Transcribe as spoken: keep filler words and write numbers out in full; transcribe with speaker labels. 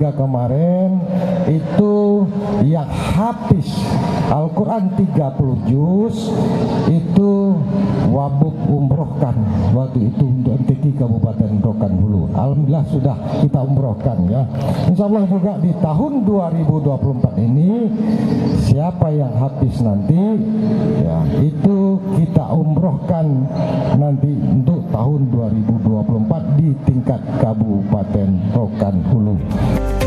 Speaker 1: tiga kemarin itu yang habis Al-Quran tiga puluh juz itu wabuk umrohkan waktu itu untuk M T Q Kabupaten Rokan Hulu. Alhamdulillah sudah kita umrohkan ya. Insya Allah juga di tahun dua ribu dua puluh empat ini siapa yang habis nanti ya itu kita umrohkan nanti untuk tahun dua ribu dua puluh empat di tingkat Kabupaten Rokan Hulu.